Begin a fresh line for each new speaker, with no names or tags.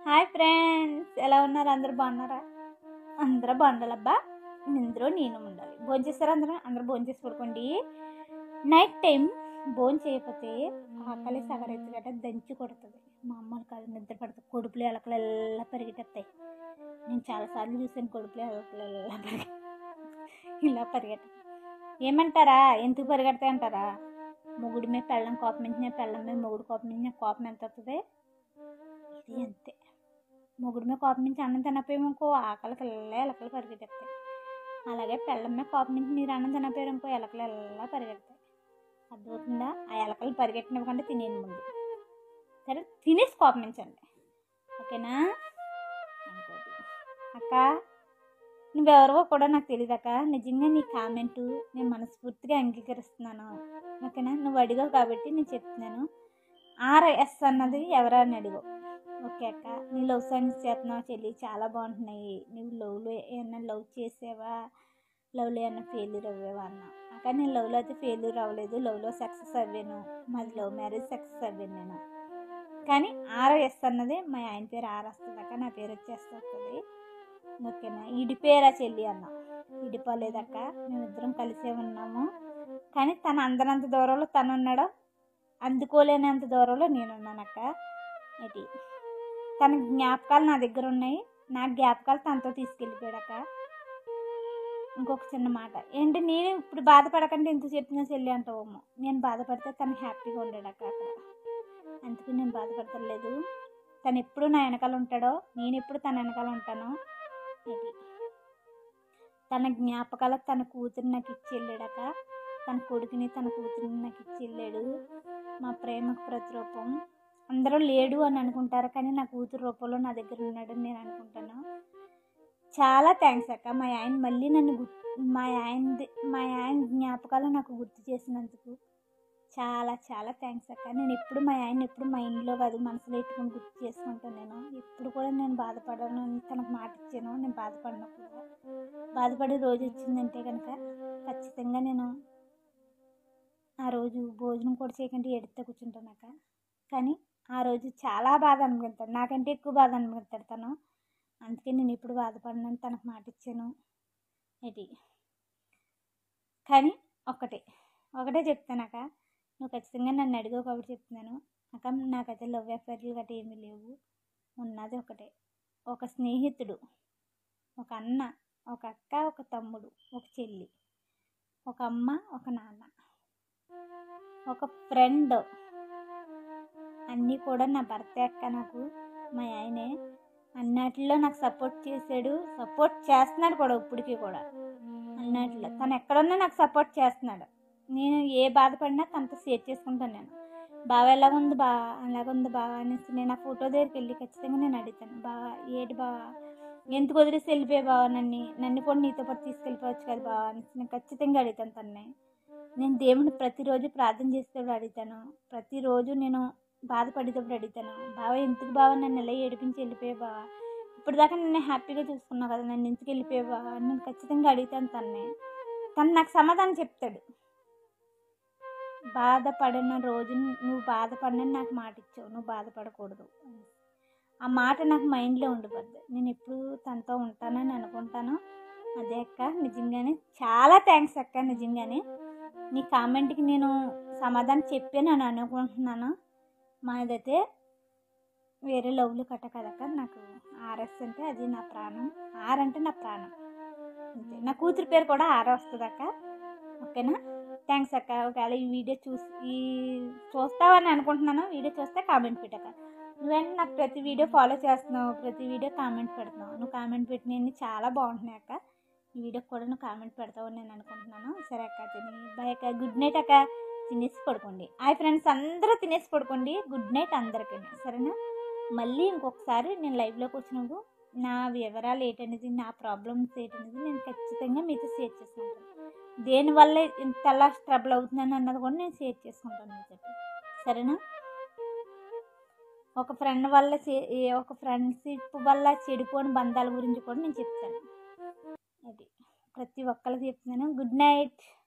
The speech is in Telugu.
హాయ్ ఫ్రెండ్స్, ఎలా ఉన్నారు? అందరూ బాగున్నారా? అందరూ బాగుండాలబ్బా. ఇందులో నేను ఉండాలి. భోంచేస్తారా? అందరూ భోంచేసి పడుకోండి. నైట్ టైం భోజనం చేయకపోతే ఆకలి సగరెత్తుగట దంచి కొడుతుంది. మా అమ్మలు కాదు, నిద్ర పడుతుంది. కొడుపులు ఎలకలు ఎలా పరిగెట్టేస్తాయి. నేను చాలాసార్లు చూసాను కొడుపులు ఎలకలు ఇలా పరిగెట్ట. ఏమంటారా? ఎందుకు పరిగెడతాయి అంటారా? మొగుడి మీద పెళ్ళం కోపం మీద, పెళ్ళం మీద మొగుడు కోపం మీద కోపం ఎంత వస్తుంది? ఇది అంతే. మొగుడి మీద కోపం నుంచి అన్నం తినపోయామనుకో ఆకలికి ఎలకలు పరిగెట్టేస్తాయి. అలాగే పెళ్ళం మీద కోపం నుంచి మీరు అన్నం తినపోయారనుకో ఎలకలు ఎలా పరిగెడతాయి. అర్థమవుతుందా? ఆ ఎలకలు పరిగెట్టినవ్వకుండా తినేది ముందు. సరే, తినేసి కోపమించండి, ఓకేనా? ఇంకోటి అక్క, నువ్వెవరో కూడా నాకు తెలియదు అక్క. నిజంగా నీ కామెంటు నేను మనస్ఫూర్తిగా అంగీకరిస్తున్నాను, ఓకేనా? నువ్వు అడిగావు కాబట్టి నేను చెప్తున్నాను. RS అన్నది ఎవరని అడిగావు, ఓకే అక్క. నీ లవ్ సాంగ్స్ చేస్తున్నావు చెల్లి, చాలా బాగుంటున్నాయి. నువ్వు లవ్లో ఏమన్నా లవ్ చేసావా, లవ్లో ఏమన్నా ఫెయిల్యూర్ అవ్వావా అన్నా. అక్క, నేను లవ్లో అయితే ఫెయిల్యూర్ అవ్వలేదు, లవ్లో సక్సెస్ అవ్వాను. మాది లవ్ మ్యారేజ్, సక్సెస్ అవ్వాను నేను. కానీ RS అన్నది మా ఆయన పేరు ఆర్ వస్తుంది అక్క, నా పేరు వస్తుంది, ఓకేనా? ఇడిపేరా చెల్లి అన్నా. ఇడిపోలేదక్క, మేమిద్దరం కలిసే ఉన్నాము. కానీ తను అందనంత దూరంలో తను ఉన్నాడు, అందుకోలేనంత దూరంలో నేనున్నానక్క. ఏంటి, తన జ్ఞాపకాలు నా దగ్గర ఉన్నాయి, నా జ్ఞాపకాలు తనతో తీసుకెళ్ళిపోయాడక్క. ఇంకొక చిన్న మాట ఏంటి, నేను ఇప్పుడు బాధపడకంటే ఎందుకు చెప్పినా చెల్లి అంటావేమో. నేను బాధపడితే తను హ్యాపీగా ఉండాడక్క అక్కడ, అందుకు నేను బాధపడతలేదు. తను ఎప్పుడు నా వెనకాల ఉంటాడో, నేను ఎప్పుడు తన వెనకాల ఉంటానో. ఇది తన జ్ఞాపకాలు తన కూతురు నాకు ఇచ్చి వెళ్ళాడక్క. తన కొడుకుని తన కూతురిని నాకు ఇచ్చి వెళ్ళాడు. మా ప్రేమకు ప్రతిరూపం. అందరూ లేడు అని అనుకుంటారు, కానీ నా కూతురు రూపంలో నా దగ్గర ఉన్నాడని నేను అనుకుంటాను. చాలా థ్యాంక్స్ అక్క. మా ఆయన మళ్ళీ నన్ను మా ఆయన జ్ఞాపకాలు నాకు గుర్తు చేసినందుకు చాలా చాలా థ్యాంక్స్ అక్క. నేను ఎప్పుడు మా ఆయన ఎప్పుడు మైండ్లో కాదు, మనసులో ఎట్టుకుని గుర్తు చేసుకుంటాను. నేను ఎప్పుడు కూడా నేను బాధపడను అని తనకు మాట ఇచ్చాను. నేను బాధపడినప్పుడు, బాధపడే రోజు వచ్చిందంటే కనుక ఖచ్చితంగా నేను ఆ రోజు భోజనం కూడా చేయకుండా ఎడితే కూర్చుంటాను అక్క. కానీ ఆ రోజు చాలా బాధ అనుకుంటాను, నాకంటే ఎక్కువ బాధ అనుకుంటాడు తను. అందుకే నేను ఎప్పుడు బాధపడినని తనకు మాట ఇచ్చాను. ఇది కానీ ఒకటే చెప్తానక్క. నువ్వు ఖచ్చితంగా నన్ను అడిగావు కాబట్టి చెప్తున్నాను అక్క. నాకైతే లవ్ అఫైర్లు గట్రా ఏమీ లేవు. ఉన్నది ఒకటే, ఒక స్నేహితుడు, ఒక అన్న, ఒక అక్క, ఒక తమ్ముడు, ఒక చెల్లి, ఒక అమ్మ, ఒక నాన్న, ఒక ఫ్రెండ్. అన్నీ కూడా నా భర్తే అక్క. నాకు మా ఆయనే అన్నిటిలో నాకు సపోర్ట్ చేశాడు, సపోర్ట్ చేస్తున్నాడు కూడా ఇప్పటికీ కూడా. అన్నిటిలో తను ఎక్కడున్నా నాకు సపోర్ట్ చేస్తున్నాడు. నేను ఏ బాధపడినా తనతో షేర్ చేసుకుంటాను. నేను బావ ఎలాగుంది, అలాగుంది బావ అనేసి నేను ఆ ఫోటో దగ్గరికి వెళ్ళి ఖచ్చితంగా నేను అడుగుతాను, బావ ఏటి బావ ఎందుకు వదిలేసి వెళ్ళిపోయే బావ, నన్ను కూడా నీతో పాటు తీసుకెళ్ళిపోవచ్చు కదా బావ అనేసి నేను ఖచ్చితంగా అడుగుతాను తన్నే. నేను దేవుడిని ప్రతిరోజు ప్రార్థన చేసేటప్పుడు అడుగుతాను, ప్రతిరోజు నేను బాధపడేటప్పుడు అడుగుతాను, బావ ఎందుకు బావ నన్ను ఎలా ఏడిపించి వెళ్ళిపోయే బావ, ఇప్పుడు దాకా నన్ను హ్యాపీగా చూసుకున్నావు కదా, నన్ను ఎందుకు వెళ్ళిపోయే బావ అని నేను ఖచ్చితంగా అడుగుతాను తన్నే. తను నాకు సమాధానం చెప్తాడు. బాధపడిన రోజు నువ్వు బాధపడినని నాకు మాట ఇచ్చావు, నువ్వు బాధపడకూడదు. ఆ మాట నాకు మైండ్లో ఉండిపోద్ది. నేను ఎప్పుడు తనతో ఉంటానని అనుకుంటాను. అదే అక్క, నిజంగానే చాలా థ్యాంక్స్ అక్క. నిజంగానే నీ కామెంట్కి నేను సమాధానం చెప్పాను అని అనుకుంటున్నాను. మాదైతే వేరే లవ్లు కట్ట కదక్క. నాకు RS అంటే అది నా ప్రాణం, ఆర్ అంటే నా ప్రాణం అంతే. నా కూతురు పేరు కూడా ఆర్ వస్తుంది అక్క, ఓకేనా? థ్యాంక్స్ అక్క. ఒకవేళ ఈ వీడియో చూస్తావని అనుకుంటున్నాను. వీడియో చూస్తే కామెంట్ పెట్టక. నువ్వేంటి నాకు ప్రతి వీడియో ఫాలో చేస్తున్నావు, ప్రతి వీడియో కామెంట్ పెడుతున్నావు. నువ్వు కామెంట్ పెట్టినవి చాలా బాగుంటున్నాయి అక్క. ఈ వీడియోకి కూడా నువ్వు కామెంట్ పెడతావు అని నేను అనుకుంటున్నాను. సరే అక్క, బాయ్ అక్క. గుడ్ నైట్ అక్క. తినేసి పడుకోండి. హాయ్ ఫ్రెండ్స్, అందరూ తినేసి పడుకోండి. గుడ్ నైట్ అందరికీ, సరేనా? మళ్ళీ ఇంకొకసారి నేను లైవ్లోకి వచ్చినప్పుడు నా వివరాలు ఏంటనేది, నా ప్రాబ్లమ్స్ ఏంటనేది నేను ఖచ్చితంగా మీతో షేర్ చేసుకుంటాను. దేనివల్ల ఇంతలా ట్రబుల్ అవుతుందని అన్నది కూడా నేను షేర్ చేసుకుంటాను మీతో, సరేనా? ఒక ఫ్రెండ్షిప్ వల్ల చెడిపోని బంధాల గురించి కూడా నేను చెప్తాను. అది ప్రతి ఒక్కరికి చెప్తున్నాను. Good night.